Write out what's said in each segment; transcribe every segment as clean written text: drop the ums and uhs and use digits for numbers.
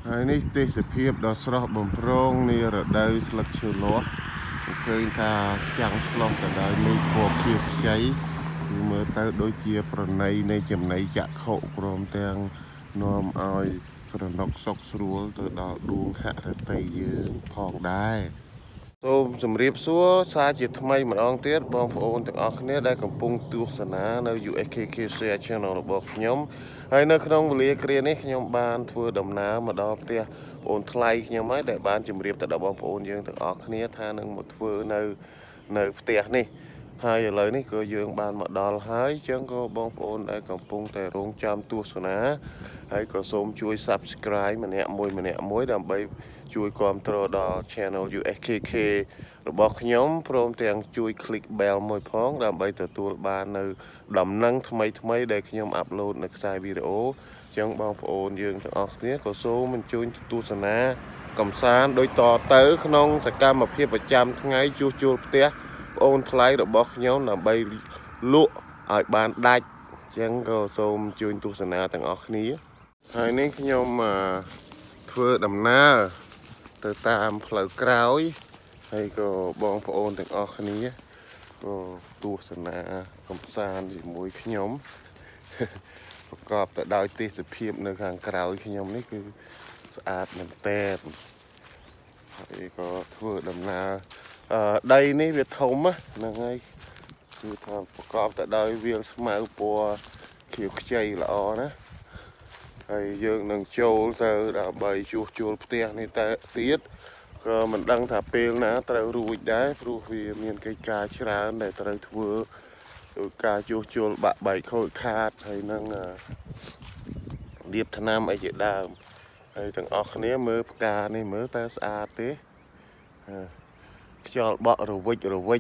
ហើយនេះទេសភាពដ៏ស្រស់បំព្រងនារដូវស្លឹកឈើលាស់ឃើញថាចាំងឆ្លុះទៅដោយមេឃពណ៌ខៀវខ្ចីគឺមើលទៅដូចជាប្រណីនៃចំណីចក្ខុព្រមទាំងនាំឲ្យស្រណុកសុខស្រួលទៅដល់ដួងហឫទ័យយើងផងដែរសូមជម្រាបសួរសារជាថ្មីម្ដងទៀតបងប្អូនទាំងអស់គ្នាដែលកំពុងទស្សនានៅ USKK Share Channel របស់ខ្ញុំហើយនៅក្នុងវេលាគ្រានេះខ្ញុំបានធ្វើដំណើរមកដល់ផ្ទះបងប្អូនថ្លៃខ្ញុំហើយដែលបានជម្រាបទៅដល់បងប្អូនយើងទាំងអស់គ្នាថានឹងមកធ្វើនៅផ្ទះនេះហើយឥឡូវនេះក៏យើងបានមកដល់ហើយអញ្ចឹងក៏បងប្អូនដែលកំពុងតែរងចាំទស្សនាហើយក៏សូមជួយ Subscribe ម្នាក់មួយដើម្បីជួយគាំទ្រដល់ Channel USKK របស់ខ្ញុំព្រមទាំងជួយ click bell មួយផងដើម្បីទទួលបាននៅដំណឹងថ្មីដែលខ្ញុំអាប់ឡូតនៅខ្សែវីដេអូអញ្ចឹងបងប្អូនយើងទាំងអស់គ្នាក៏សូមអញ្ជើញទស្សនាកំសាន្តដូចតទៅក្នុងសកម្មភាពប្រចាំថ្ងៃជួសជុលផ្ទះបងអូនថ្លៃរបស់ខ្ញុំដើម្បីលក់ឲ្យបានដាច់អញ្ចឹងក៏សូមអញ្ជើញទស្សនាទាំងអស់គ្នាហើយនេះខ្ញុំធ្វើដំណើរទៅតាមផ្លូវក្រោយហើយក៏បងប្អូនទាំងអស់គ្នាក៏ទស្សនាកំសាន្តជាមួយខ្ញុំប្រកបទៅដោយទេសភាពនៅខាងក្រោយខ្ញុំនេះគឺស្អាតមែនតើហើយក៏ធ្វើដំណើរដីនេះវាធំហ្នឹងហើយគឺថាប្រកបទៅដោយវាលស្មៅពណ៌ខៀវខ្ចីល្អណាហើយយើងនឹងចូលទៅដើម្បីជួសជុលផ្ទះនេះតែទៀតក៏មិនដឹងថាពេលណាត្រូវរួចដែរព្រោះវាមានកិច្ចការច្រើនដែលត្រូវធ្វើដោយការជួសជុលបាក់បែកខូចខាតហើយនឹងលាបថ្នាំអីជាដើមហើយទាំងអស់គ្នាមើលផ្កានេះមើលតើស្អាតទេខ្យល់បក់រវិច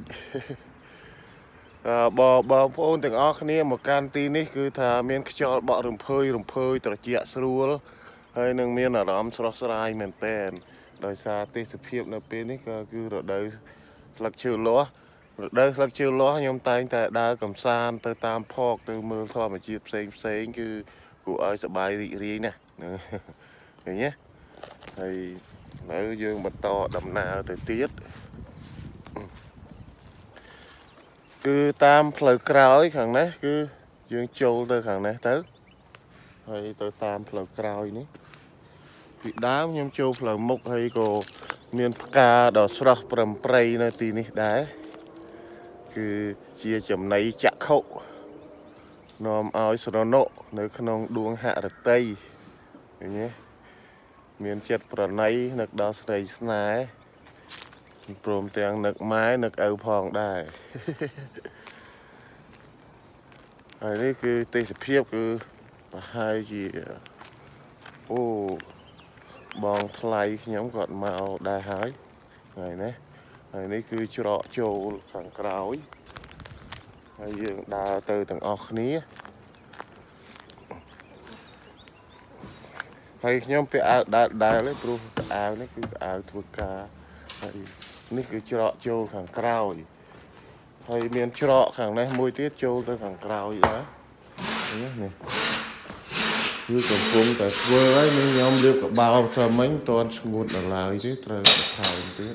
បងប្អូនទាំងអស់គ្នាមកកាន់ទីនេះគឺថាមានខ្យល់បក់រំភើយត្រជាក់ស្រួលហើយនឹងមានអារម្មណ៍ស្រស់ស្រាយមែនទែនដោយសារទេសភាពនៅពេលនេះក៏គឺរដូវស្លឹកឈើលាស់ខ្ញុំតែងតែដើរកំសាន្តទៅតាមផកទៅមើលធម្មជាតិផ្សេងគឺគួរឲ្យសប្បាយរីករាយណាស់ឃើញទេហើយនៅយើងបន្តដំណើរទៅទៀតគឺតាមផ្លូវក្រោយខាងនេះគឺយើងចូលទៅខាងនេះទៅហើយទៅតាមផ្លូវក្រោយនេះពីដើមខ្ញុំចូលផ្លូវមុខហើយក៏មានផ្កាដ៏ស្រស់ប្រំប្រៃនៅទីនេះដែរគឺជាចំណីចក្ខុនាំឲ្យស្រណុកនៅក្នុងដួងហឫទ័យឃើញទេមានចិត្តប្រណីនឹកដល់ស្រីស្នេហ៍ព្រមទាំងនឹកម៉ែនឹកឪផងដែរហើយនេះគឺទេសភាពគឺប្រហែលជាអូបងថ្លៃខ្ញុំគាត់មកដែរហើយហើយនេះគឺច្រកចូលខាងក្រោយហើយយើងដើរទៅទាំងអស់គ្នាហើយខ្ញុំពាក់អាវដែលព្រោះអាវនេះគឺអាវធ្វើការហើយនេះគឺច្រកចូលខាងក្រោយហើយមានច្រកខាងនេះមួយទៀតចូលទៅខាងក្រោយដែរនេះគឺកំពុងតែធ្វើហើយខ្ញុំលាបកបោសើមិញតន់ស្ងួតដល់ឡើយទេត្រូវបន្ថែមទៀត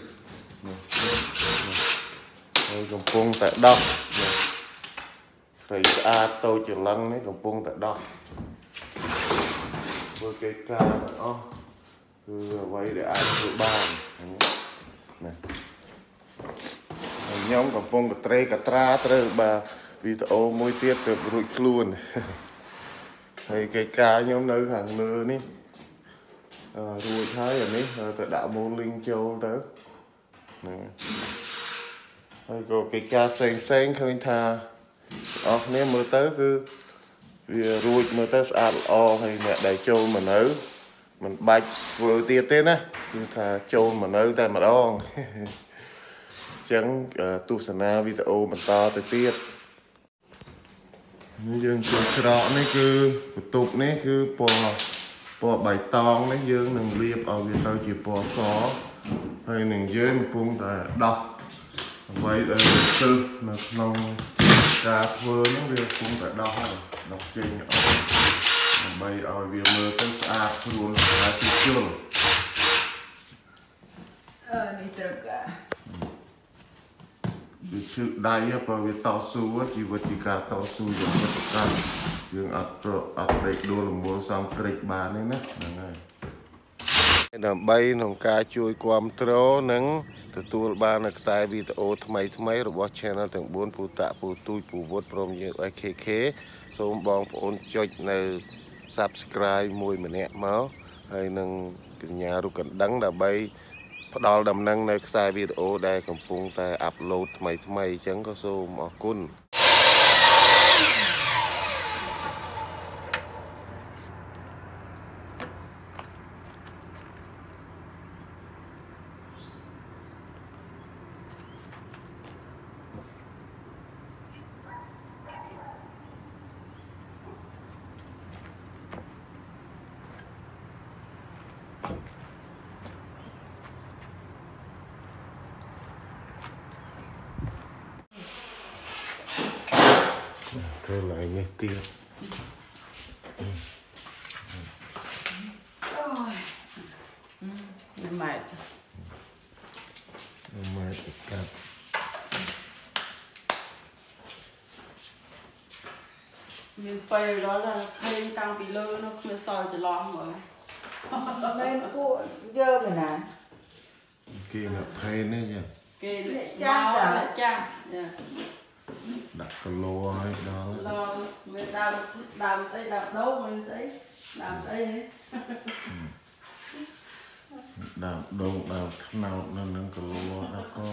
ហើយកំពុងតែដោះស្រីស្អាតតូចច្រឡឹងនេះកំពុងតែដោះធ្វើកិច្ចការទាំងអស់គឺអ្វីដែលអាចធ្វើបានណាខ្ញុំកំពុងកត្រេកត្រាត្រូវបាទវីដេអូមួយទៀតទៅរួចខ្លួនហើយកិច្ចការខ្ញុំនៅខាងលើនេះរួចហើយអានេះទៅដាក់ម៉ូលីងចូលទៅណាហើយក៏កិច្ចការផ្សេងឃើញថាអស់គ្នាមើលទៅគឺវារួចមើលទៅស្អាតល្អហើយអ្នកដែលចូលមកនៅមិនបាច់ធ្វើទៀតទេណាគឺថាចូលមកនៅតែម្ដងអញ្ចឹងទស្សនាវីដេអូបន្តទៅទៀតយើងចូលច្រកនេះគឺបន្ទប់នេះគឺពណ៌បៃតងនេះយើងនឹងលាបឲ្យវាទៅជាពណ៌សហើយនឹងយើងកំពុងតែដោះអ្វីដែលទើសនៅក្នុងការធ្វើនេះវាកំពុងតែដោះចេញអស់ដើម្បីឲ្យវាមើលទៅស្អាតស្រួលសម្រាប់ជួសជុល được à vì chữ đai á và vì tao su á chỉ vật chỉ cả tao su giống như tất cả dương ắt đấy đua là mua xong trịch bàn đấy nè này làm bay nông ca chui quam trố nắng từ tua ban được sai video thay rồi channel từng 4 phụ tạ phụ tui phụ vót prom như IKK số bong ôn choiនៅ subscribe មួយម្នាក់មកហើយនឹងកញ្ញារូបកណ្ដឹងដើម្បីផ្ដល់ដំណឹងនៅខ្សែវីដេអូដែលកំពុងតែអាប់ឡូតថ្មីអញ្ចឹងក៏សូមអរគុណthôi lại mấy tiền mệt cắt miền Tây đó là thêm tăng bị lơ nó không soi chỉ lo mà nên cô dơ rồi nè kia là thay nữa nha cái trang là trang đặt cái lô hay đó lo người ta làm tay đạp đâu mình sẽ làm tay đạp đâu đạp nào nên nó cái lô đã có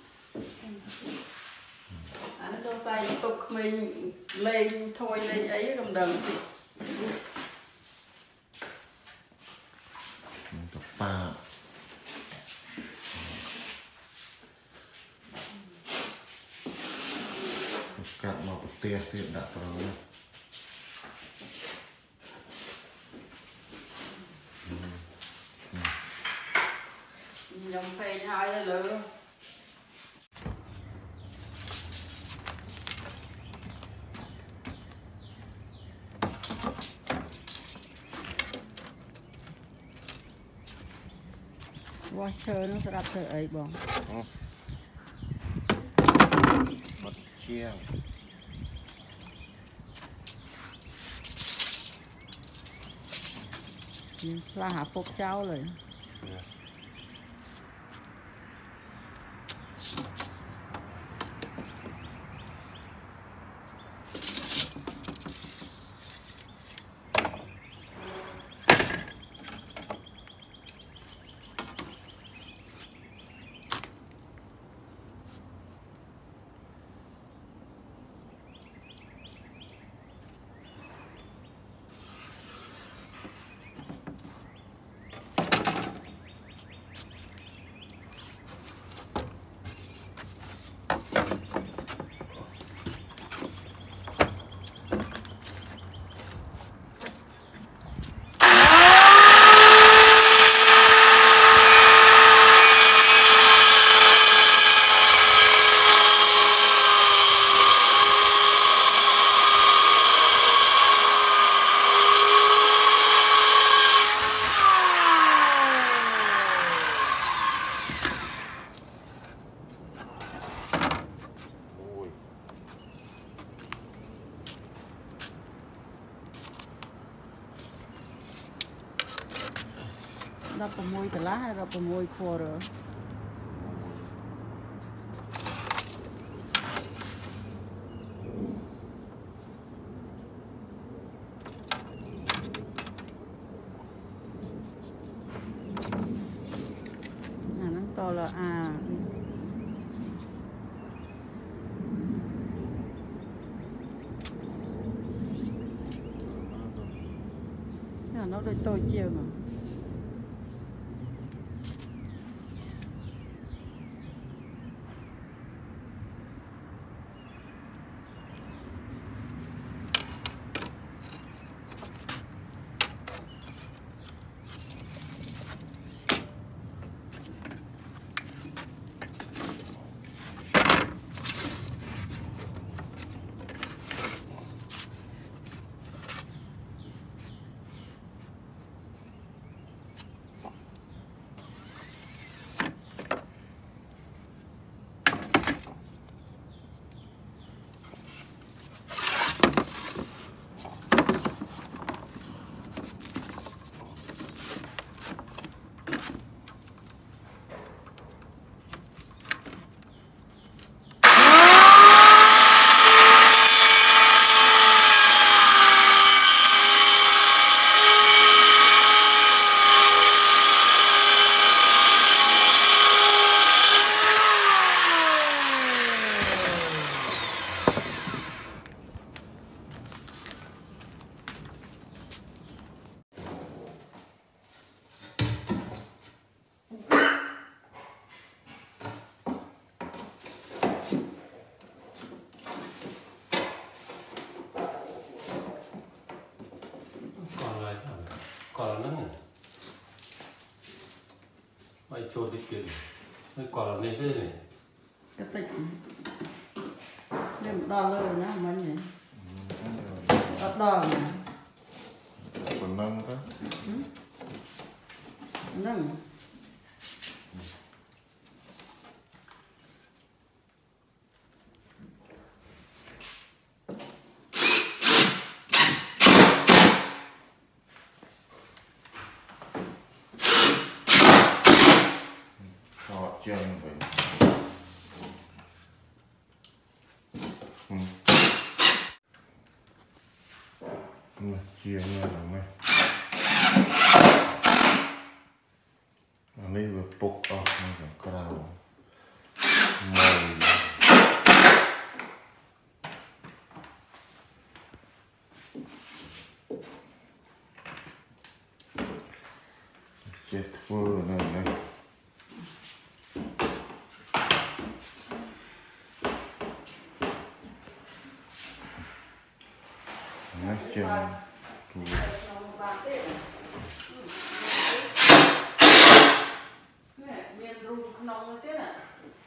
anh so say tục mình lên thôi lên ấy cầm đầm tập ba cắt một tia đã rồi dòng phê hai là lửa washer nó sẽ đặt cái ấy bọn bật chia là hạ phục cháu rồi đập vào môi cả lá hay đập vào môi khô rồi nó to là nó đôi tôi chiều mà Vậy trộn đi kia này quả là nên thế này cái tịch đem đo lơ nhá mấy này đo này còn nâng đó nâng họ chân vậy chia nha là này anh ấy vừa bục ở nó còn cao màu chết vừa này này nó chân miền rùm nông thế này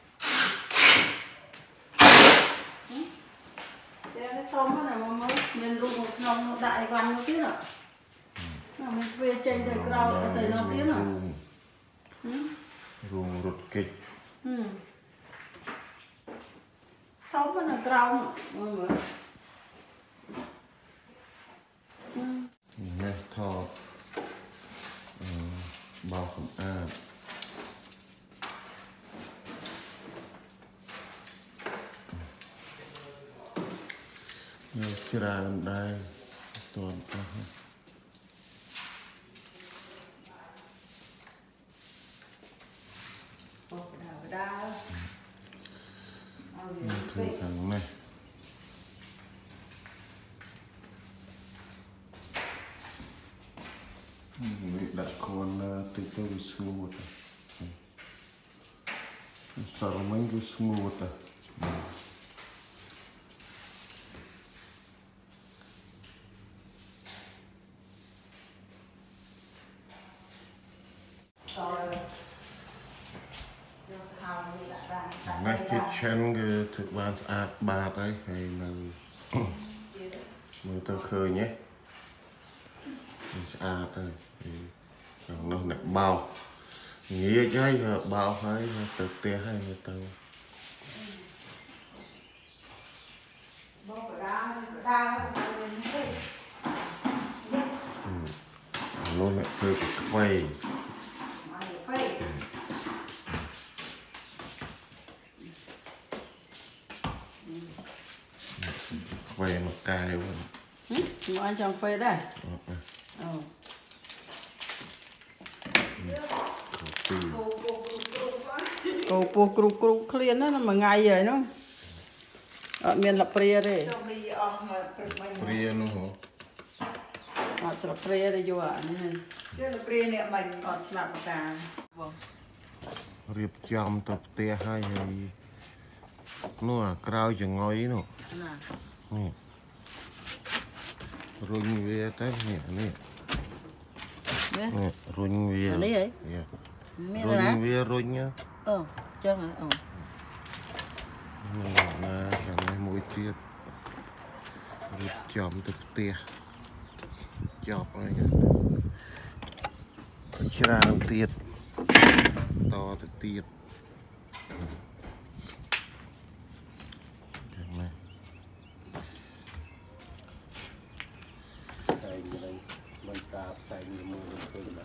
để nó thơm nó là mới miền rùm nông đại văn nó thế nào mình về trên đời cao ở đây nó thế nào rùm rụt kịch thơm nó là cao mà nè thò bao không ăn chưa ra đây toàn ta thằng thằng này đặt con từ từ smooth sợ mấy cái smooth này cái chân cái thực bản ạt bạt ấy hay là mới tao khơi nhé ạt đây nó nè bao nghĩa cái bao hay thực tế hay người ta nó lại khơi quay quay một cài luôn nó anh chồng phê đây cô cô cô clean đó mà ngày vậy nó ở miền lập ria đây ria nó hả lập ria đây vô à chứ là ria nè mình còn slap cả riệp chom tập tia hay nó cào chừng ngồi nó rung về tới nè rung về rung về rung nhá chân hả là chẳng này mũi tiết riệp chom tập tia chọc này chỉ ra tiết to từ tiết này xài như này mình tạp xài như mưa tôi là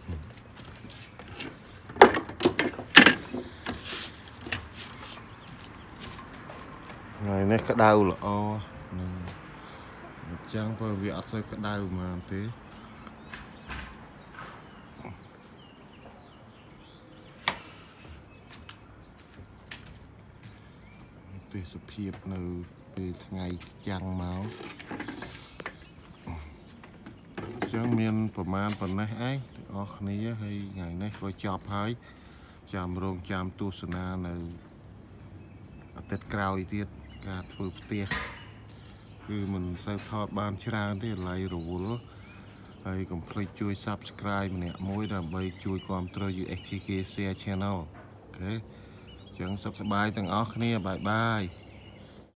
ngày nay cái đau là o chẳng phải việc thôi cái đau mà thế về sự hiệpនៅពេលថ្ងៃចាំងមកចឹងមានប្រមាណប៉ុណ្ណេះឯងអស់គ្នាហើយថ្ងៃនេះក៏ចប់ហើយចាំរងចាំទស្សនានៅអាទិត្យក្រោយទៀតការធ្វើផ្ទះគឺមិនសូវថតបានច្រើនទេឡៃរវល់ហហើយកុំភ្លេចជួយ subscribe ម្នាក់មួយដើម្បីជួយគាំទ្រ USKK Share Channel អូខេអញ្ចឹងសុខសប្បាយទាំងអស់គ្នាបាយបាយ